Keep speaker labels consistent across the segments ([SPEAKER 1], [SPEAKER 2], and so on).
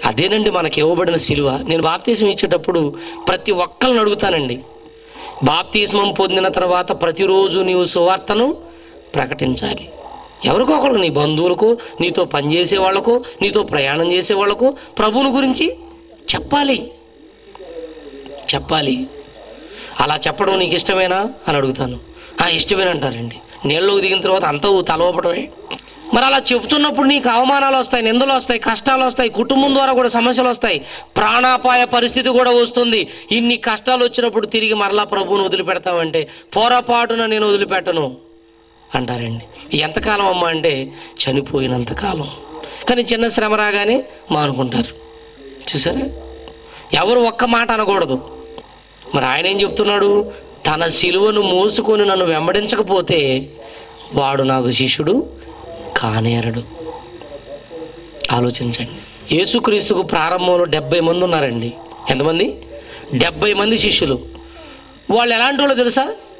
[SPEAKER 1] అదేనండి మనకి ఇవ్వబడిన సిలువ. నేను బాప్తీసం ఇచ్చేటప్పుడు ప్రతి ఒక్కరిని అడుగుతానండి, బాప్తిస్మం పొందిన తర్వాత ప్రతిరోజు నీవు సువార్తను ప్రకటించాలి. ఎవరికో ఒకరు, నీ బంధువులకు, నీతో పనిచేసే వాళ్ళకు, నీతో ప్రయాణం చేసే వాళ్ళకు ప్రభువుని గురించి చెప్పాలి. అలా చెప్పడం నీకు ఇష్టమేనా అని అడుగుతాను. ఇష్టమేనంటారండి. నీళ్ళలోకి దిగిన తర్వాత అంతా తలవపడమే. మరి అలా చెబుతున్నప్పుడు నీకు అవమానాలు వస్తాయి, నిందలు వస్తాయి, కష్టాలు వస్తాయి, కుటుంబం ద్వారా కూడా సమస్యలు వస్తాయి, ప్రాణాపాయ పరిస్థితి కూడా వస్తుంది. ఇన్ని కష్టాలు వచ్చినప్పుడు తిరిగి మరలా ప్రభువుని వదిలిపెడతామంటే పొరపాటున నేను వదిలిపెట్టను అంటారండి. ఎంతకాలం అమ్మా అంటే చనిపోయినంతకాలం. కానీ చిన్న శ్రమ రాగానే మానుకుంటారు. చూసారా, ఎవరు ఒక్క మాట అనకూడదు. మరి ఆయన ఏం చెప్తున్నాడు? తన సిలువను మోసుకొని నన్ను వెంబడించకపోతే వాడు నాకు శిష్యుడు కానేరడు. ఆలోచించండి. యేసుక్రీస్తుకు ప్రారంభంలో 70 మంది ఉన్నారండి. ఎంతమంది? 70 మంది శిష్యులు. వాళ్ళు ఎలాంటి వాళ్ళు తెలుసా?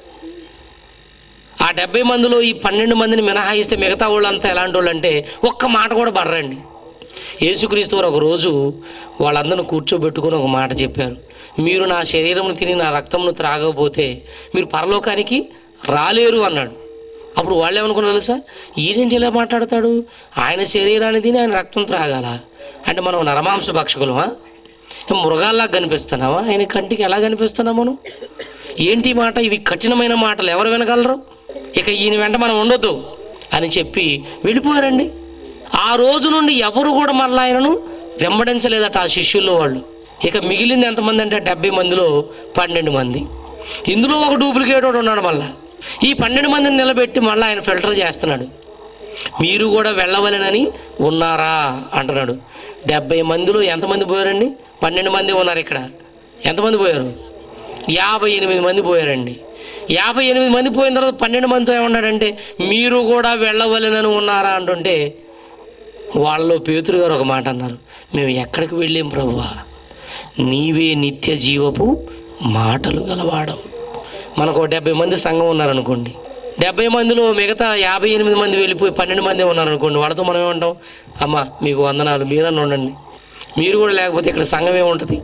[SPEAKER 1] ఆ 70 మందిలో ఈ 12 మందిని మినహాయిస్తే మిగతా వాళ్ళంతా ఎలాంటి వాళ్ళు అంటే ఒక్క మాట కూడా పడరండి. యేసుక్రీస్తు వారు ఒకరోజు వాళ్ళందరిని కూర్చోబెట్టుకుని ఒక మాట చెప్పారు. మీరు నా శరీరమును తిని నా రక్తమును త్రాగకపోతే మీరు పరలోకానికి రాలేరు అన్నాడు. అప్పుడు వాళ్ళు ఏమనుకున్నారు తెలుసా? ఈయనేంటి ఇలా మాట్లాడతాడు? ఆయన శరీరాన్ని తిని ఆయన రక్తం త్రాగాల అంటే మనం నరమాంస భక్షకులమా? మృగాల్లా కనిపిస్తున్నావా? ఆయన కంటికి ఎలా కనిపిస్తున్నాం మనం? ఏంటి మాట? ఇవి కఠినమైన మాటలు, ఎవరు వినగలరు? ఇక ఈయన వెంట మనం ఉండొద్దు అని చెప్పి వెళ్ళిపోయారండి. ఆ రోజు నుండి ఎవరు కూడా మళ్ళీ ఆయనను వెంబడించలేదట ఆ శిష్యుల్లో వాళ్ళు. ఇక మిగిలింది ఎంతమంది అంటే 70 మందిలో 12 మంది. ఇందులో ఒక డూప్లికేట్ వాడు ఉన్నాడు. మళ్ళీ ఈ 12 మందిని నిలబెట్టి మళ్ళీ ఆయన ఫిల్టర్ చేస్తున్నాడు. మీరు కూడా వెళ్ళవలెనని ఉన్నారా అంటున్నాడు. 70 మందిలో ఎంతమంది పోయారండి? 12 మంది ఉన్నారు. ఇక్కడ ఎంతమంది పోయారు? 58 మంది పోయారండి. 58 మంది పోయిన తర్వాత 12 మందితో ఏమన్నాడంటే మీరు కూడా వెళ్ళవలెనని ఉన్నారా అంటుంటే వాళ్ళలో పేతురు గారు ఒక మాట అన్నారు. మేము ఎక్కడికి వెళ్ళాం ప్రభువా, నీవే నిత్య జీవపు మాటలు గలవాడవు. మనకు 70 మంది సంఘం ఉన్నారనుకోండి, 70 మందిలో మిగతా 58 మంది వెళ్ళిపోయి 12 మంది ఉన్నారనుకోండి. వాళ్ళతో మనం ఏమంటాం? అమ్మ మీకు వందనాలు, మీరన్నా ఉండండి. మీరు కూడా లేకపోతే ఇక్కడ సంఘం ఏముంటుంది?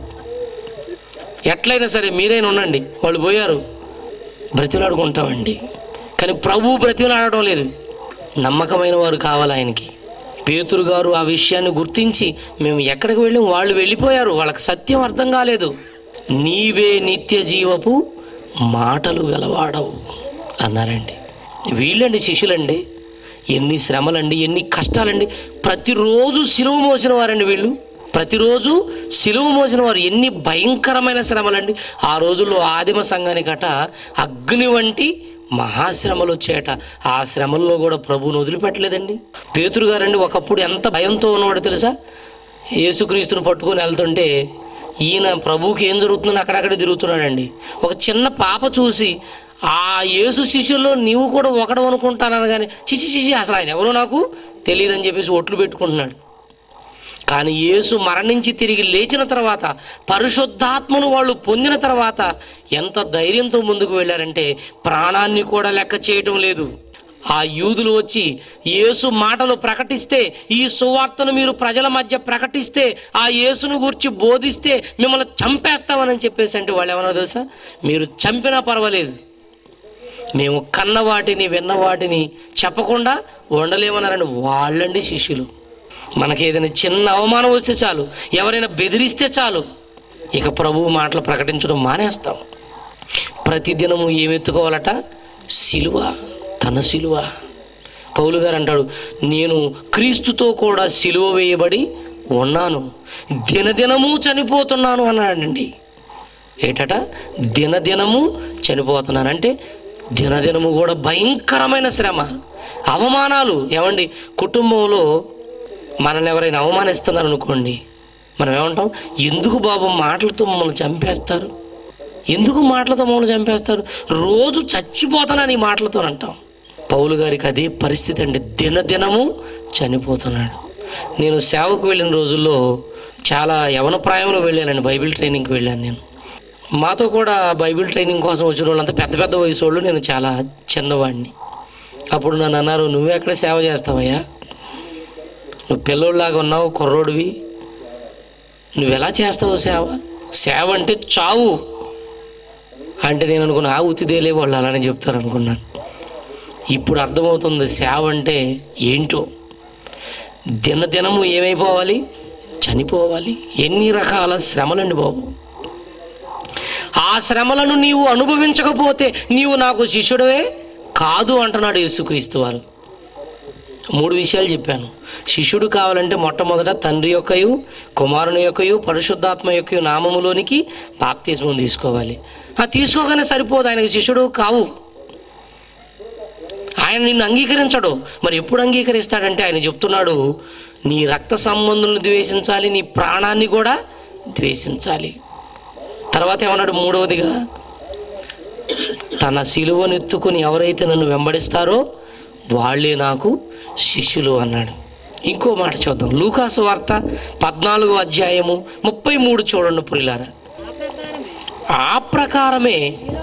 [SPEAKER 1] ఎట్లయినా సరే మీరైనా ఉండండి. వాళ్ళు పోయారు, బ్రతిలాడుకుంటామండి. కానీ ప్రభువు బ్రతిలాడడం లేదు. నమ్మకమైన వారు కావాలి ఆయనకి. పేతురు గారు ఆ విషయాన్ని గుర్తించి మేము ఎక్కడికి వెళ్ళాం, వాళ్ళు వెళ్ళిపోయారు, వాళ్ళకి సత్యం అర్థం కాలేదు. నీవే నిత్య జీవపు మాటలు గలవాడవు అన్నారండి. వీళ్ళండి శిష్యులండి. ఎన్ని శ్రమలండి, ఎన్ని కష్టాలండి. ప్రతిరోజు సిలువ మోసిన వారండి వీళ్ళు. ప్రతిరోజు సిలువ మోసిన వారు. ఎన్ని భయంకరమైన శ్రమలండి. ఆ రోజుల్లో ఆదిమ సంఘానికట అగ్ని వంటి మహాశ్రమలు వచ్చాయట. ఆ శ్రమల్లో కూడా ప్రభువును వదిలిపెట్టలేదండి. పేతురు గారండి ఒకప్పుడు ఎంత భయంతో ఉన్నవాడు తెలుసా? యేసుక్రీస్తుని పట్టుకొని వెళ్తుంటే ఈయన ప్రభువుకి ఏం జరుగుతుందని అక్కడక్కడ తిరుగుతున్నాడండి. ఒక చిన్న పాప చూసి ఆ యేసు శిష్యుల్లో నీవు కూడా ఒకడు అనుకుంటానని కానీ చిచి అసలు ఆయన ఎవరో నాకు తెలియదని చెప్పేసి ఒట్లు పెట్టుకుంటున్నాడు. కానీ యేసు మరణించి తిరిగి లేచిన తర్వాత, పరిశుద్ధాత్మను వాళ్ళు పొందిన తర్వాత ఎంత ధైర్యంతో ముందుకు వెళ్ళారంటే ప్రాణాన్ని కూడా లెక్క చేయటం లేదు. ఆ యూదులు వచ్చి యేసు మాటలు ప్రకటిస్తే, ఈ సువార్తను మీరు ప్రజల మధ్య ప్రకటిస్తే, ఆ యేసును గురించి బోధిస్తే మిమ్మల్ని చంపేస్తామని చెప్పేసి అంటే వాళ్ళు ఏమన్నా తెలుసా? మీరు చంపినా పర్వాలేదు, మేము కన్న వాటిని విన్న వాటిని చెప్పకుండా ఉండలేమన్నారండి. వాళ్ళండి శిష్యులు. మనకి ఏదైనా చిన్న అవమానం వస్తే చాలు, ఎవరైనా బెదిరిస్తే చాలు, ఇక ప్రభువు మాటలు ప్రకటించడం మానేస్తాం. ప్రతిదినము ఏమెత్తుకోవాలట? సిలువ, తన సిలువ. పౌలు గారు అంటాడు, నేను క్రీస్తుతో కూడా సిలువ వేయబడి ఉన్నాను, దినదినము చనిపోతున్నాను అన్నాడండి. ఏటట? దినదినము చనిపోతున్నానంటే దినదినము కూడా భయంకరమైన శ్రమ, అవమానాలు. ఏమండి, కుటుంబంలో మనల్ని ఎవరైనా అవమానిస్తున్నారు అనుకోండి, మనం ఏమంటాం? ఎందుకు బాబు మాటలతో మమ్మల్ని చంపేస్తారు? ఎందుకు మాటలతో మమ్మల్ని చంపేస్తారు? రోజు చచ్చిపోతానని మాటలతో అంటాం. పౌలు గారికి అదే పరిస్థితి అండి. దినదినము చనిపోతున్నాడు. నేను సేవకు వెళ్ళిన రోజుల్లో చాలా యవన ప్రాయంలో వెళ్ళానండి. బైబిల్ ట్రైనింగ్కి వెళ్ళాను నేను. మాతో కూడా బైబిల్ ట్రైనింగ్ కోసం వచ్చిన వాళ్ళంతా పెద్ద పెద్ద వయసు వాళ్ళు, నేను చాలా చిన్నవాడిని. అప్పుడు నన్ను అన్నారు, నువ్వే ఎక్కడ సేవ చేస్తావయ్యా, నువ్వు పిల్లోడిలాగా ఉన్నావు, కుర్రోడివి, నువ్వెలా చేస్తావు సేవ? సేవ అంటే చావు అంటే నేను అనుకున్నా ఉతిదేలే వాళ్ళు అలానే చెప్తారు అనుకున్నాను. ఇప్పుడు అర్థమవుతుంది సేవ అంటే ఏంటో. దినదినము ఏమైపోవాలి? చనిపోవాలి. ఎన్ని రకాల శ్రమలండి బాబు. ఆ శ్రమలను నీవు అనుభవించకపోతే నీవు నాకు శిష్యుడవే కాదు అంటున్నాడు యేసుక్రీస్తు వారు. 3 విషయాలు చెప్పాను. శిష్యుడు కావాలంటే మొట్టమొదట తండ్రి యొక్కయు కుమారుని యొక్కయు పరిశుద్ధాత్మ యొక్కయు నామములోనికి బాప్తిస్మం తీసుకోవాలి. తీసుకోగానే సరిపోదు, ఆయనకు శిష్యుడు కావు. ఆయన నిన్ను అంగీకరించడు. మరి ఎప్పుడు అంగీకరిస్తాడంటే ఆయన చెప్తున్నాడు, నీ రక్త సంబంధులను ద్వేషించాలి, నీ ప్రాణాన్ని కూడా ద్వేషించాలి. తర్వాత ఏమన్నాడు? 3వదిగా తన సిలువనెత్తుకుని ఎవరైతే నన్ను వెంబడిస్తారో వాళ్ళే నాకు శిష్యులు అన్నాడు. ఇంకో మాట చూద్దాం. లూకాసు వార్త 14వ అధ్యాయము 33 చూడండి ప్రియులారా. ఆ ప్రకారమే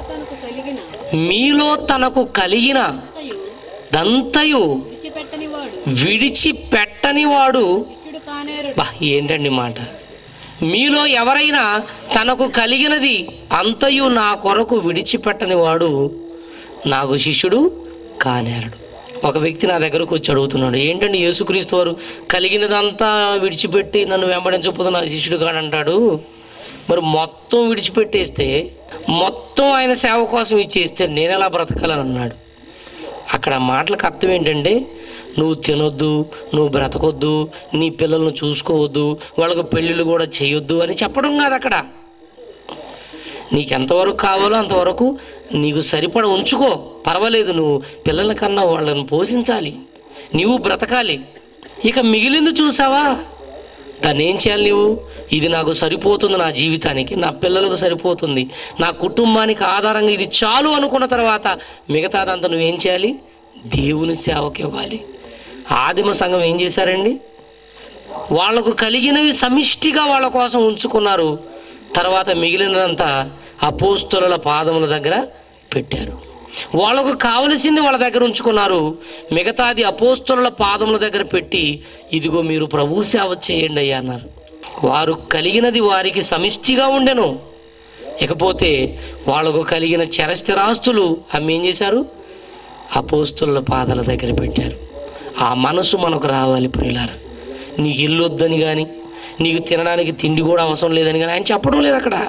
[SPEAKER 1] మీలో తనకు కలిగిన దంతయు విడిచిపెట్టని వాడు. ఏంటండి మాట? మీలో ఎవరైనా తనకు కలిగినది అంతయు నా కొరకు విడిచిపెట్టని వాడు నాకు శిష్యుడు కానేరడు. ఒక వ్యక్తి నా దగ్గరకు వచ్చి అడుగుతున్నాడు, ఏంటండి యేసుక్రీస్తు వారు కలిగినదంతా విడిచిపెట్టి నన్ను వెంబడించకపోతే నా శిష్యుడు కాడంటాడు, మరి మొత్తం విడిచిపెట్టేస్తే, మొత్తం ఆయన సేవ కోసం ఇచ్చేస్తే నేను ఎలా బ్రతకాలని అన్నాడు. అక్కడ మాటలకు అర్థం ఏంటంటే, నువ్వు తినొద్దు, నువ్వు బ్రతకొద్దు, నీ పిల్లలను చూసుకోవద్దు, వాళ్ళకు పెళ్ళిళ్ళు కూడా చేయొద్దు అని చెప్పడం కాదు. అక్కడ నీకు ఎంతవరకు కావాలో అంతవరకు నీకు సరిపడ ఉంచుకో, పర్వాలేదు. నువ్వు పిల్లల కన్నా వాళ్ళని పోషించాలి, నీవు బ్రతకాలి. ఇక మిగిలింది చూసావా, దాన్ని ఏం చేయాలి నువ్వు? ఇది నాకు సరిపోతుంది, నా జీవితానికి, నా పిల్లలకు సరిపోతుంది, నా కుటుంబానికి ఆధారంగా ఇది చాలు అనుకున్న తర్వాత మిగతాదంతా నువ్వేం చేయాలి? దేవుని సేవకి ఇవ్వాలి. ఆదిమ సంఘం ఏం చేశారండి? వాళ్ళకు కలిగినవి సమిష్టిగా వాళ్ళ కోసం ఉంచుకున్నారు. తర్వాత మిగిలినదంతా అపోస్తలుల పాదముల దగ్గర పెట్టారు. వాళ్ళకు కావలసింది వాళ్ళ దగ్గర ఉంచుకున్నారు, మిగతాది అపోస్తలుల పాదముల దగ్గర పెట్టి ఇదిగో మీరు ప్రభు సేవ చేయండి అయ్యా అన్నారు. వారు కలిగినది వారికి సమిష్టిగా ఉండెను. ఇకపోతే వాళ్ళకు కలిగిన చరస్థిరాస్తులు అమ్మి ఏం చేశారు? అపోస్తలుల పాదాల దగ్గర పెట్టారు. ఆ మనసు మనకు రావాలి ప్రియులారా. నీకు ఇల్లు వద్దని కానీ, నీకు తినడానికి తిండి కూడా అవసరం లేదని కానీ ఆయన చెప్పడం లేదు అక్కడ.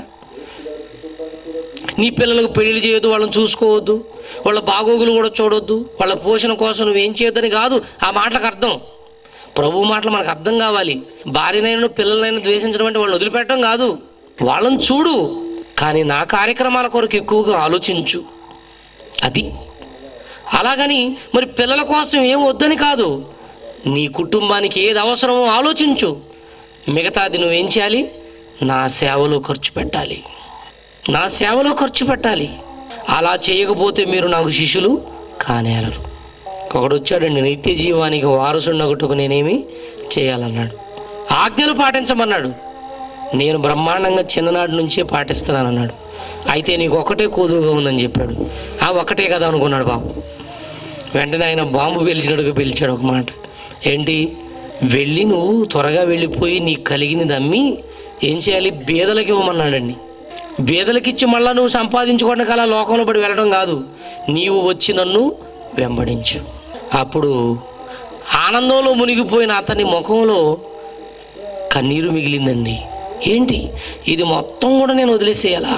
[SPEAKER 1] నీ పిల్లలకు పెళ్లి చేయొద్దు, వాళ్ళని చూసుకోవద్దు, వాళ్ళ బాగోగులు కూడా చూడొద్దు, వాళ్ళ పోషణ కోసం నువ్వేం చేయొద్దని కాదు ఆ మాటలకు అర్థం. ప్రభు మాటలు మనకు అర్థం కావాలి. భార్యనైనా పిల్లలైనా ద్వేషించడం అంటే వాళ్ళని వదిలిపెట్టడం కాదు, వాళ్ళని చూడు, కానీ నా కార్యక్రమాల కొరకు ఎక్కువగా ఆలోచించు. అది అలాగని మరి పిల్లల కోసం ఏం వద్దని కాదు, నీ కుటుంబానికి ఏది అవసరమో ఆలోచించు, మిగతాది నువ్వేం చేయాలి? నా సేవలో ఖర్చు పెట్టాలి, నా సేవలో ఖర్చు పెట్టాలి. అలా చేయకపోతే మీరు నాకు శిష్యులు కానేరరు. ఒకడు వచ్చాడండి, నిత్య జీవానికి వారసుండగొట్టుకు నేనేమి చేయాలన్నాడు. ఆజ్ఞలు పాటించమన్నాడు. నేను బ్రహ్మాండంగా చిన్ననాటి నుంచే పాటిస్తున్నానన్నాడు. అయితే నీకు ఒకటే కూతురుగా ఉందని చెప్పాడు. ఒకటే కదా అనుకున్నాడు బాబు. వెంటనే ఆయన బాంబు పిలిచినట్టుగా పిలిచాడు ఒక మాట. ఏంటి? వెళ్ళి నువ్వు త్వరగా వెళ్ళిపోయి నీకు కలిగినది అమ్మి ఏం చేయాలి? బీదలకి ఇవ్వమన్నాడండి. బీదలకిచ్చి మళ్ళీ నువ్వు సంపాదించుకోవడానికి అలా లోకంలో పడి వెళ్ళడం కాదు, నీవు వచ్చి నన్ను వెంబడించు. అప్పుడు ఆనందంలో మునిగిపోయిన అతని ముఖంలో కన్నీరు మిగిలిందండి. ఏంటి? ఇది మొత్తం కూడా నేను వదిలేసేయాలా?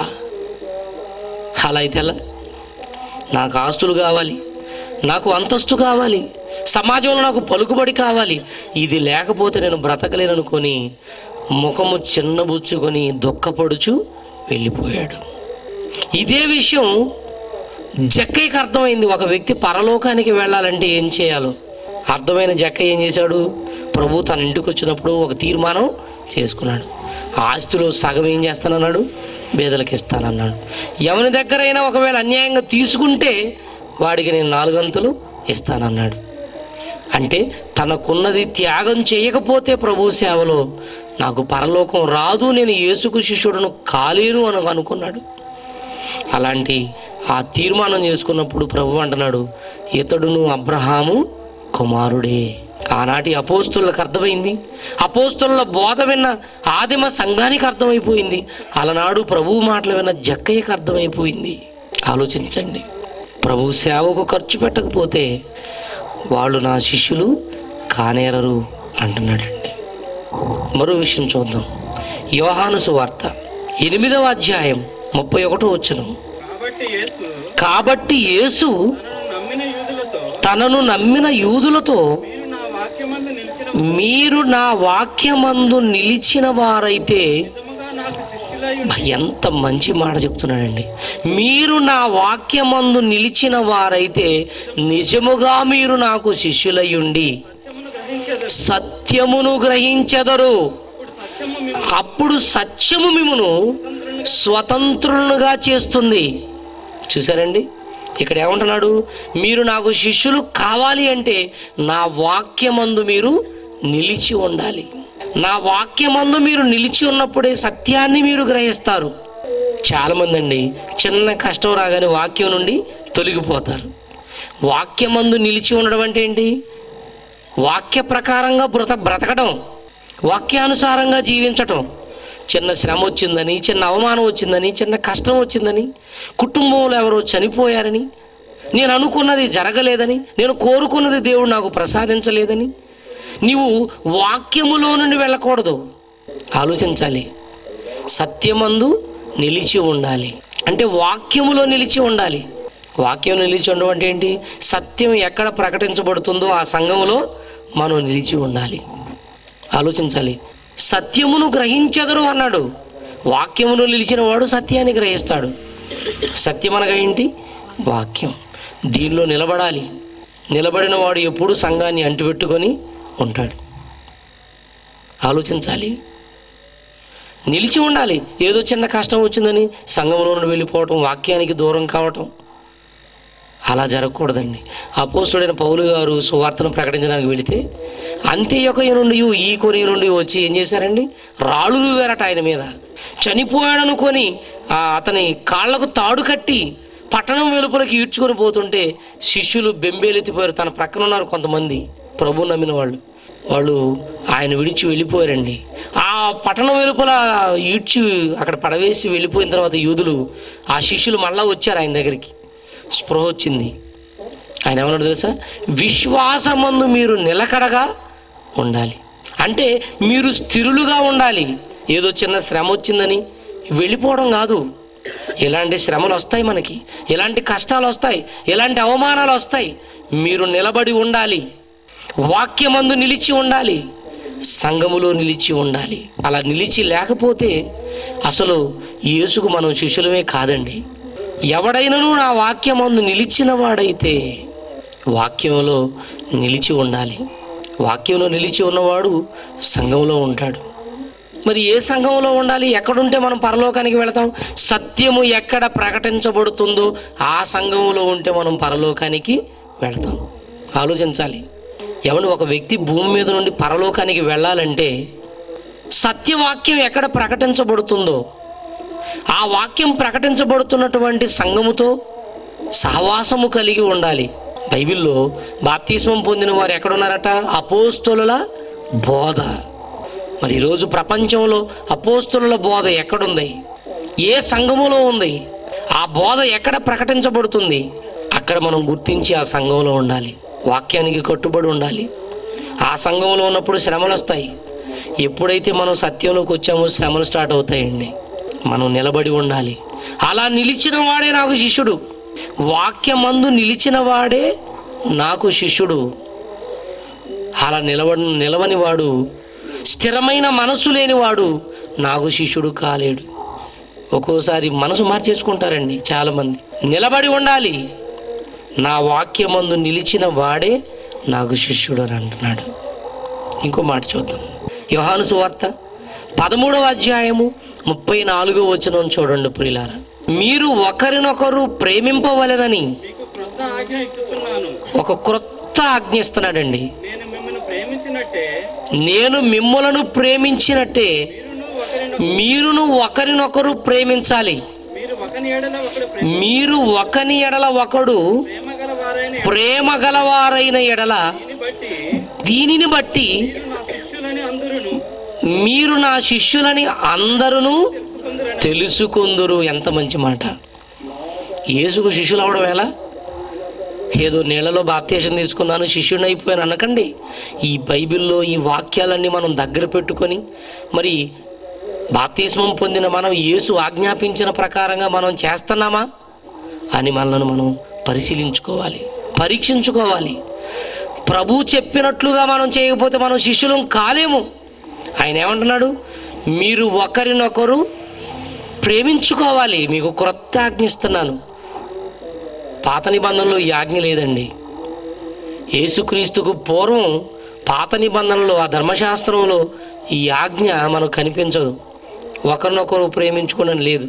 [SPEAKER 1] అలా అయితే ఎలా? నాకు ఆస్తులు కావాలి, నాకు అంతస్తు కావాలి, సమాజంలో నాకు పలుకుబడి కావాలి, ఇది లేకపోతే నేను బ్రతకలేననుకొని ముఖము చిన్నబుచ్చుకొని దుఃఖపడుచు వెళ్ళిపోయాడు. ఇదే విషయం జక్కయ్యకి అర్థమైంది. ఒక వ్యక్తి పరలోకానికి వెళ్ళాలంటే ఏం చేయాలో అర్థమైన జక్కయ్య ఏం చేశాడు? ప్రభు తన ఇంటికి వచ్చినప్పుడు ఒక తీర్మానం చేసుకున్నాడు. ఆస్తిలో సగం ఏం చేస్తానన్నాడు? బేదలకు ఇస్తానన్నాడు. ఎవరి దగ్గరైనా ఒకవేళ అన్యాయంగా తీసుకుంటే వాడికి నేను 4 వంతులు ఇస్తానన్నాడు. అంటే తనకున్నది త్యాగం చేయకపోతే ప్రభు సేవలో నాకు పరలోకం రాదు, నేను యేసుకు శిష్యుడును కాలేను అని అనుకున్నాడు. అలాంటి ఆ తీర్మానం చేసుకున్నప్పుడు ప్రభు అంటున్నాడు, ఇతడును అబ్రహాము కుమారుడే. ఆనాటి అపోస్తులకు అర్థమైంది, అపోస్తుల బోధ విన్న ఆదిమ సంఘానికి అర్థమైపోయింది, అలనాడు ప్రభువు మాటలు విన్న జక్కయ్యకు అర్థమైపోయింది. ఆలోచించండి, ప్రభు సేవకు ఖర్చు పెట్టకపోతే వాళ్ళు నా శిష్యులు కానేరరు అంటున్నాడండి. మరో విషయం చూద్దాం. యోహాను సువార్త 8వ అధ్యాయం 31వ వచనం. కాబట్టి యేసు తనను నమ్మిన యూదులతో, మీరు నా వాక్యమందు నిలిచిన వారైతే, ఎంత మంచి మాట చెప్తున్నాడండి. మీరు నా వాక్యమందు నిలిచిన వారైతే నిజముగా మీరు నాకు శిష్యులయ్యుండి సత్యమును గ్రహించెదరు. అప్పుడు సత్యము మిమ్మును స్వతంత్రులుగా చేస్తుంది. చూసారండి, ఇక్కడ ఏమంటున్నాడు? మీరు నాకు శిష్యులు కావాలి అంటే నా వాక్యమందు మీరు నిలిచి ఉండాలి. నా వాక్యమందు మీరు నిలిచి ఉన్నప్పుడే సత్యాన్ని మీరు గ్రహిస్తారు. చాలామంది అండి చిన్న కష్టం రాగానే వాక్యం నుండి తొలగిపోతారు. వాక్యమందు నిలిచి ఉండడం అంటే ఏంటి? వాక్య ప్రకారంగా బ్రతకడం, వాక్యానుసారంగా జీవించటం. చిన్న శ్రమ వచ్చిందని, చిన్న అవమానం వచ్చిందని, చిన్న కష్టం వచ్చిందని, కుటుంబంలో ఎవరో చనిపోయారని, నేను అనుకున్నది జరగలేదని, నేను కోరుకున్నది దేవుడు నాకు ప్రసాదించలేదని నీవు వాక్యములో నుండి వెళ్ళకూడదు. ఆలోచించాలి. సత్యమందు నిలిచి ఉండాలి అంటే వాక్యములో నిలిచి ఉండాలి. వాక్యం నిలిచి ఉండడం అంటే ఏంటి? సత్యం ఎక్కడ ప్రకటించబడుతుందో ఆ సంఘములో మనం నిలిచి ఉండాలి. ఆలోచించాలి. సత్యమును గ్రహించెదరు అన్నాడు. వాక్యమును నిలిచిన వాడు సత్యాన్ని గ్రహిస్తాడు. సత్యం అనగా ఏంటి? వాక్యం. దీనిలో నిలబడాలి. నిలబడిన వాడు ఎప్పుడు సంఘాన్ని అంటిపెట్టుకొని ఉంటాడు. ఆలోచించాలి. నిలిచి ఉండాలి. ఏదో చిన్న కష్టం వచ్చిందని సంఘంలో నుండి వెళ్ళిపోవటం, వాక్యానికి దూరం కావటం, అలా జరగకూడదండి. అపోస్తుడైన పౌలు గారు సువార్తను ప్రకటించడానికి వెళితే అంత్యొకయ నుండి ఈకొనియ నుండి వచ్చి ఏం చేశారండి? రాళ్ళు రువ్వారట ఆయన మీద. చనిపోయాడనుకొని అతని కాళ్లకు తాడు కట్టి పట్టణం వెలుపలకి ఈడ్చుకొని పోతుంటే శిష్యులు బెంబేలెత్తిపోయారు. తన ప్రక్కన ఉన్నారు కొంతమంది ప్రభు నమ్మిన వాళ్ళు ఆయన విడిచి వెళ్ళిపోయారండి. ఆ పట్టణం వెలుపల ఈడ్చి అక్కడ పడవేసి వెళ్ళిపోయిన తర్వాత యూదులు, ఆ శిష్యులు మళ్ళా వచ్చారు ఆయన దగ్గరికి. స్పృహ వచ్చింది. ఆయన ఏమన్నాడు తెలుసా? విశ్వాసమందు మీరు నిలకడగా ఉండాలి. అంటే మీరు స్థిరులుగా ఉండాలి. ఏదో చిన్న శ్రమ వచ్చిందని వెళ్ళిపోవడం కాదు. ఎలాంటి శ్రమలు వస్తాయి, మనకి ఎలాంటి కష్టాలు వస్తాయి, ఎలాంటి అవమానాలు వస్తాయి. మీరు నిలబడి ఉండాలి. వాక్యమందు నిలిచి ఉండాలి. సంఘములో నిలిచి ఉండాలి. అలా నిలిచి లేకపోతే అసలు యేసుకు మనం శిష్యులమే కాదండి. ఎవడైనను నా వాక్యమందు నిలిచిన వాడైతే, వాక్యంలో నిలిచి ఉండాలి. వాక్యంలో నిలిచి ఉన్నవాడు సంఘంలో ఉంటాడు. మరి ఏ సంఘంలో ఉండాలి? ఎక్కడుంటే మనం పరలోకానికి వెళతాం? సత్యము ఎక్కడ ప్రకటించబడుతుందో ఆ సంఘంలో ఉంటే మనం పరలోకానికి వెళతాం. ఆలోచించాలి. ఎవరు ఒక వ్యక్తి భూమి మీద నుండి పరలోకానికి వెళ్ళాలంటే సత్యవాక్యం ఎక్కడ ప్రకటించబడుతుందో ఆ వాక్యం ప్రకటించబడుతున్నటువంటి సంఘముతో సహవాసము కలిగి ఉండాలి. బైబిల్లో బాప్తిస్మం పొందిన వారు ఎక్కడున్నారట? అపోస్తలుల బోధ. మరి ఈరోజు ప్రపంచంలో అపోస్తలుల బోధ ఎక్కడుంది? ఏ సంఘములో ఉంది? ఆ బోధ ఎక్కడ ప్రకటించబడుతుంది? అక్కడ మనం గుర్తించి ఆ సంఘంలో ఉండాలి. వాక్యానికి కట్టుబడి ఉండాలి. ఆ సంఘంలో ఉన్నప్పుడు శ్రమలు వస్తాయి. ఎప్పుడైతే మనం సత్యంలోకి వచ్చామో శ్రమలు స్టార్ట్ అవుతాయండి. మనం నిలబడి ఉండాలి. అలా నిలిచిన వాడే నాకు శిష్యుడు. వాక్యమందు నిలిచిన వాడే నాకు శిష్యుడు. అలా నిలవని వాడు, స్థిరమైన మనసు లేనివాడు నాకు శిష్యుడు కాలేడు. ఒక్కోసారి మనసు మార్చేసుకుంటారండి చాలామంది. నిలబడి ఉండాలి. నా వాక్యమందు నిలిచిన వాడే నాకు శిష్యుడు అని అంటున్నాడు. ఇంకో మాట చూద్దాం. యోహాను సువార్త 13వ అధ్యాయము 34వ వచనం చూడండి ప్రియులారా. మీరు ఒకరినొకరు ప్రేమింపవలెనని ఒక క్రొత్త ఆజ్ఞ ఇస్తున్నాడండి. నేను మిమ్మలను ప్రేమించినట్టే మీరును ఒకరినొకరు ప్రేమించాలి. మీరు ఒకని ఎడల ఒకడు ప్రేమ గలవారైన ఎడల దీనిని బట్టి మీరు నా శిష్యులని అందరూ తెలుసుకుందురు. ఎంత మంచి మాట! యేసుకు శిష్యులు అవడం ఎలా? ఏదో నీళ్ళలో బాప్తీసం తీసుకున్నాను శిష్యుని అయిపోయాను అనకండి. ఈ బైబిల్లో ఈ వాక్యాలన్నీ మనం దగ్గర పెట్టుకొని, మరి బాప్తీస్మం పొందిన మనం యేసు ఆజ్ఞాపించిన ప్రకారంగా మనం చేస్తున్నామా అని మనల్ని మనం పరిశీలించుకోవాలి, పరీక్షించుకోవాలి. ప్రభు చెప్పినట్లుగా మనం చేయకపోతే మనం శిష్యులం కాలేము. ఆయన ఏమంటున్నాడు? మీరు ఒకరినొకరు ప్రేమించుకోవాలి. మీకు క్రొత్త ఆజ్ఞ ఇస్తున్నాను. పాత నిబంధనలో ఈ ఆజ్ఞ లేదండి. యేసుక్రీస్తుకు పూర్వం పాత నిబంధనలో, ఆ ధర్మశాస్త్రంలో ఈ ఆజ్ఞ మనకు కనిపించదు. ఒకరినొకరు ప్రేమించుకోవడం లేదు.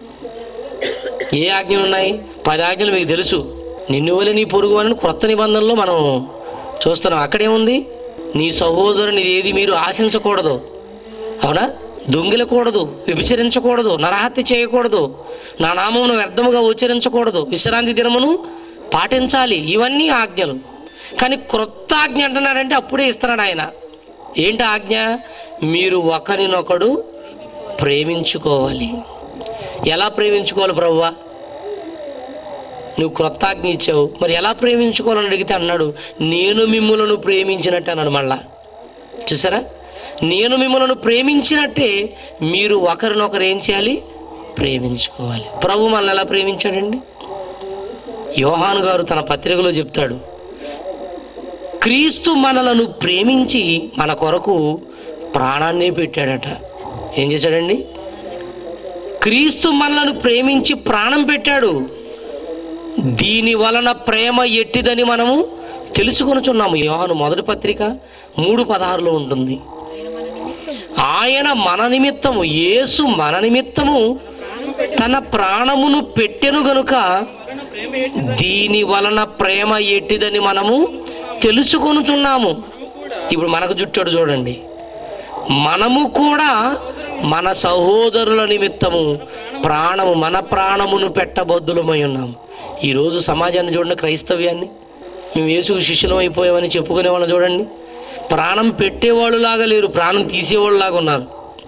[SPEAKER 1] ఏ ఆజ్ఞలు ఉన్నాయి? 10 ఆజ్ఞలు మీకు తెలుసు. నిన్ను వలె నీ పొరుగు అని క్రొత్త నిబంధనలో మనం చూస్తున్నాం. అక్కడేముంది? నీ సహోదరుని ఏది మీరు ఆశించకూడదు, అవునా? దొంగిలకూడదు, వ్యభిచరించకూడదు, నరహత్య చేయకూడదు, నా నామమును వ్యర్థముగా ఉచ్చరించకూడదు, విశ్రాంతి దినమును పాటించాలి. ఇవన్నీ ఆజ్ఞలు. కానీ క్రొత్త ఆజ్ఞ అంటున్నాడంటే అప్పుడే ఇస్తున్నాడు ఆయన. ఏంటి ఆజ్ఞ? మీరు ఒకరినొకడు ప్రేమించుకోవాలి. ఎలా ప్రేమించుకోవాలి ప్రభువా? నువ్వు క్రొత్త ఆజ్ఞ ఇచ్చావు, మరి ఎలా ప్రేమించుకోవాలని అడిగితే అన్నాడు, నేను మిమ్ములను ప్రేమించినట్టే అన్నాడు. మళ్ళా చూసారా? నేను మిమ్మల్ని ప్రేమించినట్టే మీరు ఒకరినొకరు ఏం చేయాలి? ప్రేమించుకోవాలి. ప్రభు మనల్ని ఎలా ప్రేమించాడండి? యోహాను గారు తన పత్రికలో చెప్తాడు, క్రీస్తు మనలను ప్రేమించి మన కొరకు ప్రాణాన్నే పెట్టాడట. ఏం చేశాడండి? క్రీస్తు మనలను ప్రేమించి ప్రాణం పెట్టాడు. దీని వలన ప్రేమ ఎట్టిదని మనము తెలుసుకొనుచున్నాము. యోహాను మొదటి పత్రిక 3:16లో ఉంటుంది. ఆయన మన నిమిత్తము, యేసు మన నిమిత్తము తన ప్రాణమును పెట్టెను గనుక దీని వలన ప్రేమ ఎట్టిదని మనము తెలుసుకొనుచున్నాము. ఇప్పుడు మనకు చుట్టాడు చూడండి. మనము కూడా మన సహోదరుల నిమిత్తము మన ప్రాణమును పెట్టబద్దులమై ఉన్నాము. ఈరోజు సమాజాన్ని చూడండి, క్రైస్తవ్యాన్ని. మేము యేసుకు శిష్యులం అయిపోయామని చెప్పుకునే వాళ్ళని చూడండి. ప్రాణం పెట్టేవాళ్ళు లాగా లేరు, ప్రాణం తీసేవాళ్ళు లాగా ఉన్నారు.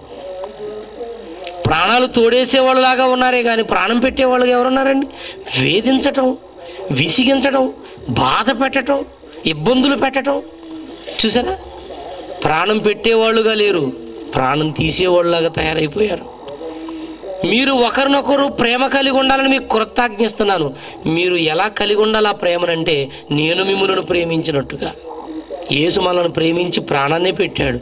[SPEAKER 1] ప్రాణాలు తోడేసేవాళ్ళు లాగా ఉన్నారే కానీ ప్రాణం పెట్టేవాళ్ళుగా ఎవరున్నారండి? వేధించటం, విసిగించటం, బాధ పెట్టడం, ఇబ్బందులు పెట్టడం. చూసారా? ప్రాణం పెట్టేవాళ్ళుగా లేరు, ప్రాణం తీసేవాళ్ళలాగా తయారైపోయారు. మీరు ఒకరినొకరు ప్రేమ కలిగి ఉండాలని మీకు క్రొత్త ఆజ్ఞిస్తున్నాను. మీరు ఎలా కలిగి ఉండాలి ఆ ప్రేమనంటే, నేను మిమ్మల్ని ప్రేమించినట్టుగా. యేసు మనల్ని ప్రేమించి ప్రాణాన్నే పెట్టాడు.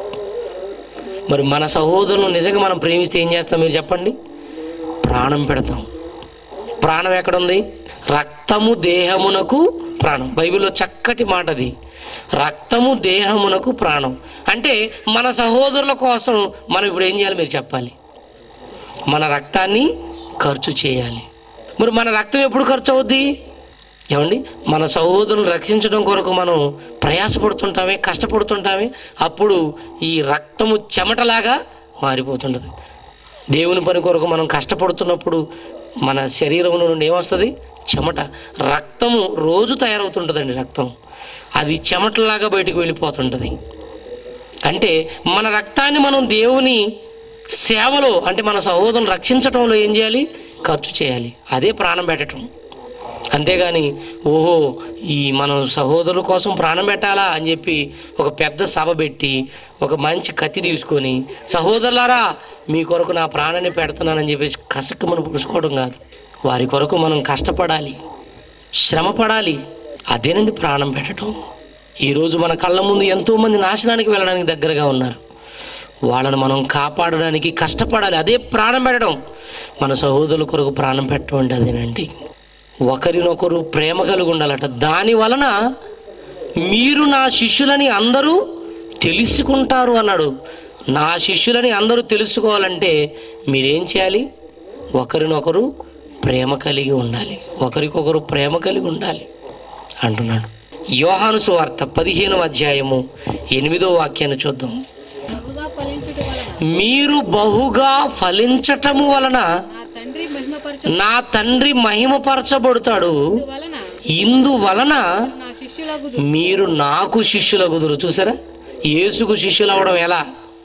[SPEAKER 1] మరి మన సహోదరులను నిజంగా మనం ప్రేమిస్తే ఏం చేస్తాం మీరు చెప్పండి? ప్రాణం పెడతాం. ప్రాణం ఎక్కడుంది? రక్తము దేహమునకు ప్రాణం. బైబిల్లో చక్కటి మాట అది. రక్తము దేహమునకు ప్రాణం అంటే మన సహోదరుల కోసం మనం ఇప్పుడు ఏం చేయాలి మీరు చెప్పాలి? మన రక్తాన్ని ఖర్చు చేయాలి. మరి మన రక్తం ఎప్పుడు ఖర్చు అవుద్ది? ఏమండి? మన సహోదరులను రక్షించడం కొరకు మనం ప్రయాసపడుతుంటామే, కష్టపడుతుంటామే. అప్పుడు ఈ రక్తము చెమటలాగా మారిపోతుంటుంది. దేవుని పని కొరకు మనం కష్టపడుతున్నప్పుడు మన శరీరంలో నుండి ఏమొస్తుంది? చెమట. రక్తము రోజు తయారవుతుంటుందండి. రక్తం అది చెమటలాగా బయటకు వెళ్ళిపోతుంటుంది. అంటే మన రక్తాన్ని మనం దేవుని సేవలో, అంటే మన సహోదరులను రక్షించటంలో ఏం చేయాలి? ఖర్చు చేయాలి. అదే ప్రాణం పెట్టడం. అంతేగాని ఓహో ఈ మనం సహోదరుల కోసం ప్రాణం పెట్టాలా అని చెప్పి ఒక పెద్ద సభ పెట్టి ఒక మంచి కత్తి తీసుకొని సహోదరులారా మీ కొరకు నా ప్రాణాన్ని పెడుతున్నానని చెప్పేసి కసక్కు మనం పుడుచుకోవడం కాదు. వారి కొరకు మనం కష్టపడాలి, శ్రమ పడాలి. అదేనండి ప్రాణం పెట్టడం. ఈరోజు మన కళ్ళ ముందు ఎంతోమంది నాశనానికి వెళ్ళడానికి దగ్గరగా ఉన్నారు. వాళ్ళను మనం కాపాడడానికి కష్టపడాలి. అదే ప్రాణం పెట్టడం. మన సహోదరుల కొరకు ప్రాణం పెట్టడం అంటే అదేనండి. ఒకరినొకరు ప్రేమ కలిగి ఉండాలట. దాని వలన మీరు నా శిష్యులని అందరూ తెలుసుకుంటారు అన్నాడు. నా శిష్యులని అందరూ తెలుసుకోవాలంటే మీరేం చేయాలి? ఒకరినొకరు ప్రేమ కలిగి ఉండాలి, ఒకరికొకరు ప్రేమ కలిగి ఉండాలి అంటున్నాడు. యోహాను సువార్త 15వ అధ్యాయము 8వ వాక్యాన్ని చూద్దాం. మీరు బహుగా ఫలించటము వలన నా తండ్రి మహిమపరచబడతాడు. ఇందువలన
[SPEAKER 2] శిష్యులగుదురు.
[SPEAKER 1] మీరు నాకు శిష్యులగుదురు. చూసారా, యేసుకు శిష్యులు అవడం ఎలా?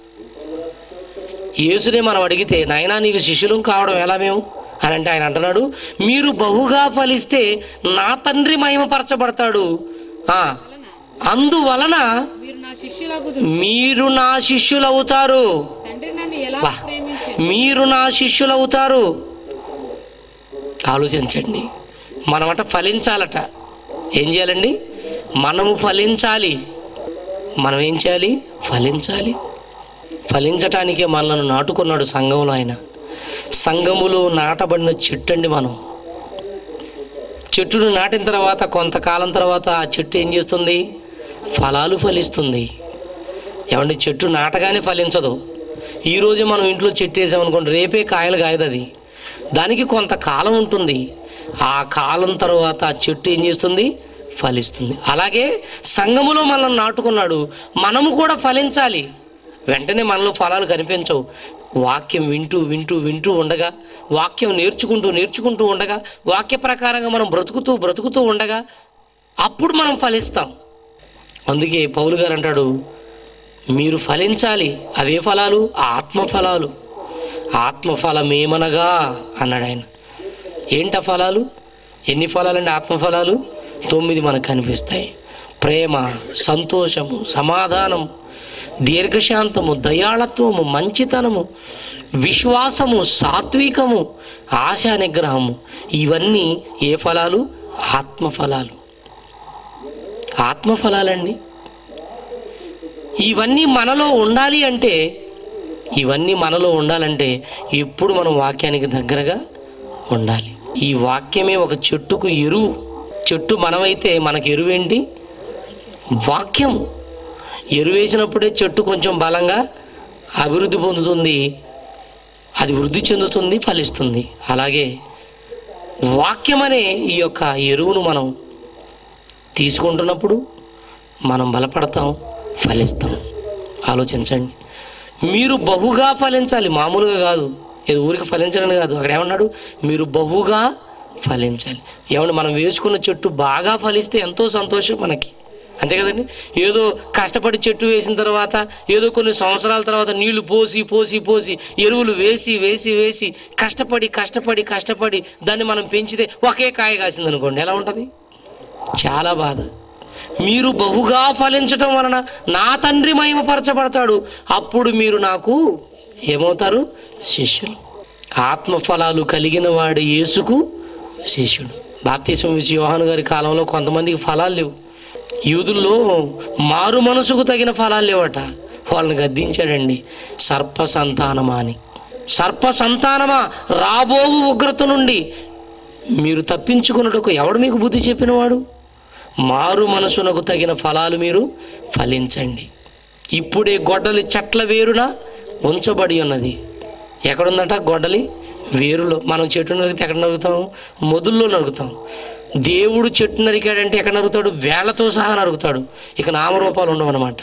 [SPEAKER 1] యేసునే మనం అడిగితే నాయనా నీకు శిష్యులం కావడం ఎలా మేము అని అంటే ఆయన అంటున్నాడు, మీరు బహుగా ఫలిస్తే నా తండ్రి మహిమపరచబడతాడు. అందువలన
[SPEAKER 2] మీరు నా శిష్యులగుదురు.
[SPEAKER 1] మీరు నా శిష్యులు అవుతారు.
[SPEAKER 2] తండ్రి నన్ను ఎలా
[SPEAKER 1] వా,
[SPEAKER 2] ప్రేమించెను.
[SPEAKER 1] మీరు నా శిష్యులు అవుతారు. ఆలోచించండి, మనమట ఫలించాలట. ఏం చేయాలండి? మనము ఫలించాలి. మనం ఏం చేయాలి? ఫలించాలి. ఫలించటానికే మనల్ని నాటుకున్నాడు సంఘంలో. ఆయన సంఘములో నాటబడిన చెట్టు అండి. మనం చెట్టును నాటిన తర్వాత కొంతకాలం తర్వాత ఆ చెట్టు ఏం చేస్తుంది? ఫలాలు ఫలిస్తుంది. ఏమంటే చెట్టు నాటగానే ఫలించదు. ఈరోజు మనం ఇంట్లో చెట్టు వేసామనుకోండి, రేపే కాయలు కాయదు. అది దానికి కొంతకాలం ఉంటుంది. ఆ కాలం తర్వాత ఆ చెట్టు ఏం చేస్తుంది? ఫలిస్తుంది. అలాగే సంఘములో మనల్ని నాటుకున్నాడు, మనము కూడా ఫలించాలి. వెంటనే మనలో ఫలాలు కనిపించవు. వాక్యం వింటూ వింటూ వింటూ ఉండగా, వాక్యం నేర్చుకుంటూ ఉండగా, వాక్య ప్రకారంగా మనం బ్రతుకుతూ ఉండగా అప్పుడు మనం ఫలిస్తాం. అందుకే పౌలు గారు అంటాడు, మీరు ఫలించాలి. అవే ఫలాలు? ఆత్మఫలాలు. ఆత్మఫలమేమనగా అన్నాడు ఆయన. ఏంట ఫలాలు? ఎన్ని ఫలాలండి ఆత్మఫలాలు? 9 మనకు కనిపిస్తాయి. ప్రేమ, సంతోషము, సమాధానము, దీర్ఘశాంతము, దయాళత్వము, మంచితనము, విశ్వాసము, సాత్వికము, ఆశా నిగ్రహము. ఇవన్నీ ఏ ఫలాలు? ఆత్మఫలాలు. ఆత్మఫలాలండి. ఇవన్నీ మనలో ఉండాలంటే ఎప్పుడు మనం వాక్యానికి దగ్గరగా ఉండాలి. ఈ వాక్యమే ఒక చెట్టుకు ఎరువు. చెట్టు మనమైతే మనకు ఎరువేంటి? వాక్యం. ఎరువేసినప్పుడే చెట్టు కొంచెం బలంగా అభివృద్ధి పొందుతుంది, అది వృద్ధి చెందుతుంది, ఫలిస్తుంది. అలాగే వాక్యం అనే ఈ యొక్క ఎరువును మనం తీసుకుంటున్నప్పుడు మనం బలపడతాం, ఫలిస్తాం. ఆలోచించండి, మీరు బహుగా ఫలించాలి. మామూలుగా కాదు, ఏదో ఊరికి ఫలించడం కాదు. అక్కడ ఏమన్నాడు? మీరు బహుగా ఫలించాలి. ఏమన్నా మనం వేసుకున్న చెట్టు బాగా ఫలిస్తే ఎంతో సంతోషం మనకి, అంతే కదండి. ఏదో కష్టపడి చెట్టు వేసిన తర్వాత ఏదో కొన్ని సంవత్సరాల తర్వాత నీళ్లు పోసి ఎరువులు వేసి కష్టపడి దాన్ని మనం పెంచితే ఒకే కాయ కాసింది అనుకోండి, ఎలా ఉంటుంది? చాలా బాధ. మీరు బహుగా ఫలించటం వలన నా తండ్రి మహిమపరచబడతాడు. అప్పుడు మీరు నాకు ఏమవుతారు? శిష్యులు. ఆత్మఫలాలు కలిగిన వాడు యేసుకు శిష్యుడు. బాప్తిస్మం ఇచ్చే యోహాను గారి కాలంలో కొంతమందికి ఫలాలు లేవు. యూదుల్లో మారు మనసుకు తగిన ఫలాలు లేవట. వాళ్ళని గద్దించాడండి, సర్ప సంతానమా అని. సర్ప సంతానమా, రాబోవు ఉగ్రత నుండి మీరు తప్పించుకున్నట్టుకు ఎవడు మీకు బుద్ధి చెప్పినవాడు? మారు మనసునకు తగిన ఫలాలు మీరు ఫలించండి. ఇప్పుడే గొడ్డలి చెట్ల వేరున ఉంచబడి ఉన్నది. ఎక్కడుందట? గొడ్డలి వేరులో. మనం చెట్టు నరికితే ఎక్కడ నరుకుతాం? మొదుల్లో నరుకుతాం. దేవుడు చెట్టు నరికాడంటే ఎక్కడ నరుకుతాడు? వేళ్లతో సహా నరుకుతాడు. ఇక నామరూపాలు ఉండవన్నమాట.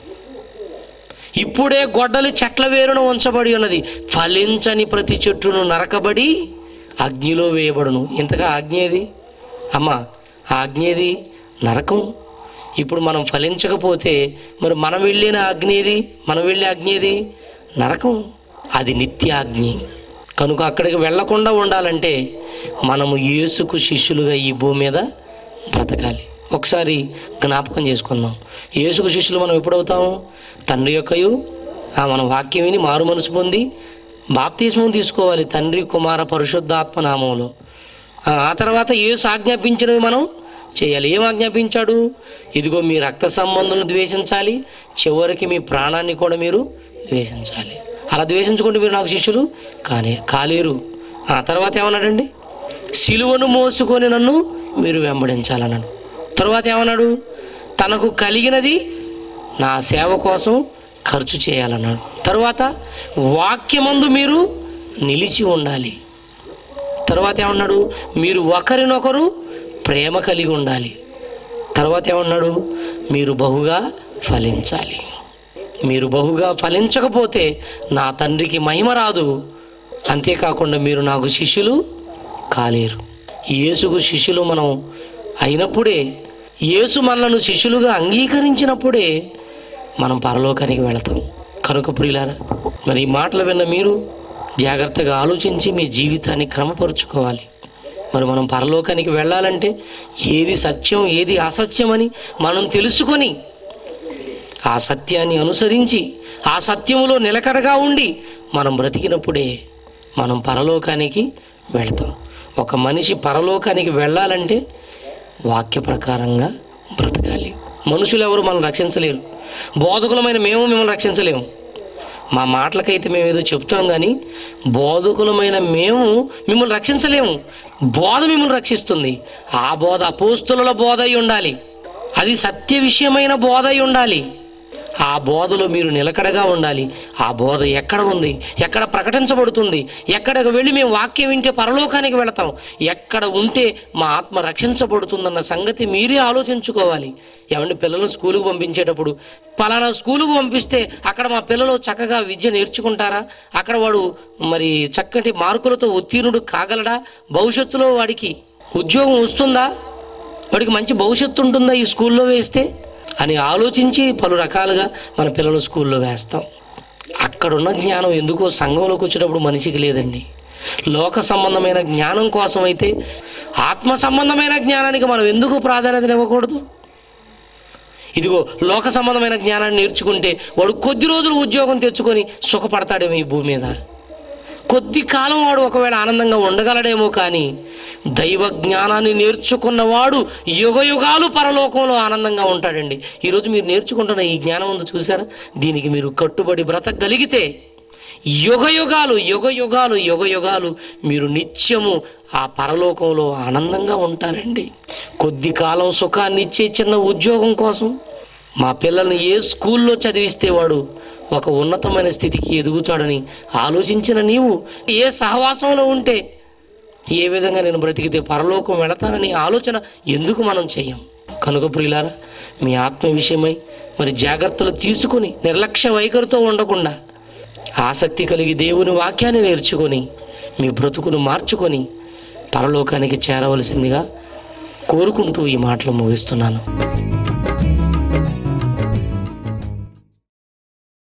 [SPEAKER 1] ఇప్పుడే గొడ్డలి చెట్ల వేరున ఉంచబడి ఉన్నది. ఫలించని ప్రతి చెట్టును నరకబడి అగ్నిలో వేయబడును. ఇంతగా ఆజ్ఞ ఏది అమ్మా? ఆజ్ఞేది నరకం. ఇప్పుడు మనం ఫలించకపోతే మరి మనం వెళ్ళిన అగ్ని ఏది? మనం వెళ్ళే అగ్ని ఏది? నరకం. అది నిత్యాగ్ని. కనుక అక్కడికి వెళ్లకుండా ఉండాలంటే మనము యేసుకు శిష్యులుగా ఈ భూమి మీద బ్రతకాలి. ఒకసారి జ్ఞాపకం చేసుకుందాం. యేసుకు శిష్యులు మనం ఎప్పుడవుతాము? తండ్రి యొక్కయు మనం వాక్యం విని మారు మనసు పొంది బాప్తిస్మం తీసుకోవాలి తండ్రి, కుమార, పరిశుద్ధాత్మ నామంలో. ఆ తర్వాత యేసు ఆజ్ఞాపించినవి మనం చేయాలి. ఏం ఆజ్ఞాపించాడు? ఇదిగో మీ రక్త సంబంధులను ద్వేషించాలి, చివరికి మీ ప్రాణాన్ని కూడా మీరు ద్వేషించాలి. అలా ద్వేషించుకుంటే మీరు నాకు శిష్యులు కాలేరు. ఆ తర్వాత ఏమన్నాడండి? సిలువను మోసుకొని నన్ను మీరు వెంబడించాలన్నాడు. తర్వాత ఏమన్నాడు? తనకు కలిగినది నా సేవ కోసం ఖర్చు చేయాలన్నాడు. తర్వాత వాక్యమందు మీరు నిలిచి ఉండాలి. తర్వాత ఏమన్నాడు? మీరు ఒకరినొకరు ప్రేమ కలిగి ఉండాలి. తర్వాత ఏమన్నాడు? మీరు బహుగా ఫలించాలి. మీరు బహుగా ఫలించకపోతే నా తండ్రికి మహిమ రాదు. అంతేకాకుండా మీరు నాకు శిష్యులు కాలేరు. యేసుకు శిష్యులు మనం అయినప్పుడే యేసు మనలను శిష్యులుగా అంగీకరించినప్పుడే మనం పరలోకానికి వెళతాం. కనుక ప్రియులారా, మరి ఈ మాటలు విన్న మీరు జాగ్రత్తగా ఆలోచించి మీ జీవితాన్ని క్రమపరుచుకోవాలి. మరి మనం పరలోకానికి వెళ్ళాలంటే ఏది సత్యం ఏది అసత్యం అని మనం తెలుసుకొని ఆ సత్యాన్ని అనుసరించి ఆ సత్యములో నిలకడగా ఉండి మనం బ్రతికినప్పుడే మనం పరలోకానికి వెళ్తాం. ఒక మనిషి పరలోకానికి వెళ్ళాలంటే వాక్య ప్రకారంగా బ్రతకాలి. మనుషులు ఎవరు మనం రక్షించలేరు. బోధకులమైన మేము మిమ్మల్ని రక్షించలేము. మా మాటలకైతే మేము ఏదో చెప్తాం, కానీ బోధకులమైన మేము మిమ్మల్ని రక్షించలేము. బోధ మిమ్మల్ని రక్షిస్తుంది. ఆ బోధ అపోస్తుల బోధ అయి ఉండాలి. అది సత్య విషయమైన బోధ అయి ఉండాలి. ఆ బోధలో మీరు నిలకడగా ఉండాలి. ఆ బోధ ఎక్కడ ఉంది, ఎక్కడ ప్రకటించబడుతుంది, ఎక్కడికి వెళ్ళి మేము వాక్యం వింటే పరలోకానికి వెళతాం, ఎక్కడ ఉంటే మా ఆత్మ రక్షించబడుతుందన్న సంగతి మీరే ఆలోచించుకోవాలి. ఏమంటే పిల్లలు స్కూలుకు పంపించేటప్పుడు పలానా స్కూలుకు పంపిస్తే అక్కడ మా పిల్లలు చక్కగా విద్య నేర్చుకుంటారా, అక్కడ వాడు మరి చక్కటి మార్కులతో ఉత్తీర్ణుడు కాగలడా, భవిష్యత్తులో వాడికి ఉద్యోగం వస్తుందా, వాడికి మంచి భవిష్యత్తు ఉంటుందా ఈ స్కూల్లో వేస్తే అని ఆలోచించి పలు రకాలుగా మన పిల్లలు స్కూల్లో వేస్తాం. అక్కడున్న జ్ఞానం ఎందుకో సంఘంలోకి వచ్చేటప్పుడు మనిషికి లేదండి. లోక సంబంధమైన జ్ఞానం కోసం అయితే ఆత్మ సంబంధమైన జ్ఞానానికి మనం ఎందుకు ప్రాధాన్యత ఇవ్వకూడదు? ఇదిగో లోక సంబంధమైన జ్ఞానాన్ని నేర్చుకుంటే వాడు కొద్ది రోజులు ఉద్యోగం తెచ్చుకొని సుఖపడతాడేమో ఈ భూమి మీద, కొద్ది కాలం వాడు ఒకవేళ ఆనందంగా ఉండగలడేమో, కానీ దైవ జ్ఞానాన్ని నేర్చుకున్నవాడు యుగ యుగాలు పరలోకంలో ఆనందంగా ఉంటాడండి. ఈరోజు మీరు నేర్చుకుంటున్న ఈ జ్ఞానం ఉందో చూసారా, దీనికి మీరు కట్టుబడి బ్రతకగలిగితే యుగ యుగాలు యుగ యుగాలు యుగ యుగాలు మీరు నిత్యము ఆ పరలోకంలో ఆనందంగా ఉంటారండి. కొద్ది కాలం సుఖాన్ని ఇచ్చే చిన్న ఉద్యోగం కోసం మా పిల్లల్ని ఏ స్కూల్లో చదివిస్తే వాడు ఒక ఉన్నతమైన స్థితికి ఎదుగుతాడని ఆలోచించిన నీవు ఏ సహవాసంలో ఉంటే ఏ విధంగా నేను బ్రతికితే పరలోకం వెళతానని ఆలోచన ఎందుకు మనం చేయం? కనుక ప్రియులారా, మీ ఆత్మ విషయమై మరి జాగ్రత్తలు తీసుకొని నిర్లక్ష్య వైఖరితో ఉండకుండా ఆసక్తి కలిగి దేవుని వాక్యాన్ని నేర్చుకొని మీ బ్రతుకును మార్చుకొని పరలోకానికి చేరవలసిందిగా కోరుకుంటూ ఈ మాటలు ముగిస్తున్నాను.